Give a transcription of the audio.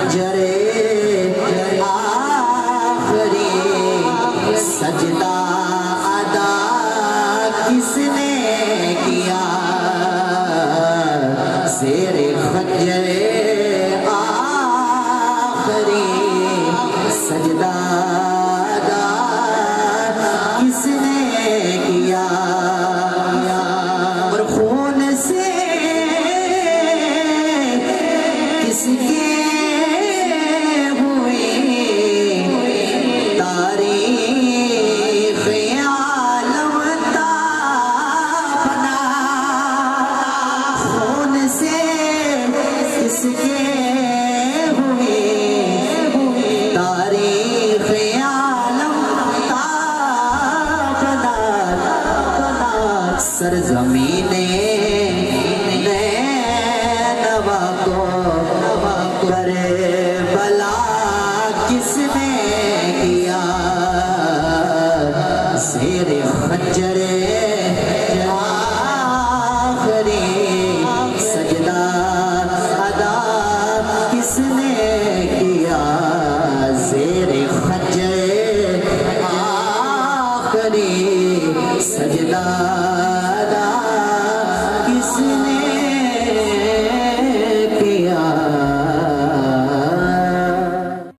फजरे आखिरी सजदा अदा किसने किया, शेरे फजरे आखिरी सजदा अदा किसने किया। और खून से किसके हुई तारीख आलम तापना, खून से किसके